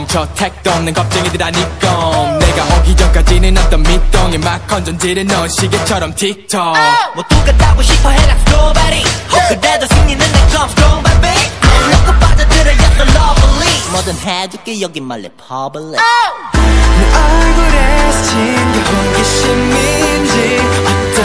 저 택도 없는 겁쟁이들 아니건 내가 오기 전까지는 어떤 밑동에 막 건전지를 넣은 시계처럼 틱톡 모두가 따고 싶어 해라 스트로베리 그래도 승리는 내 건 strong baby 놓고 빠져들어야서 lovely 뭐든 해줄게 여기 말래 public 내 얼굴에 스친 게 호기심인지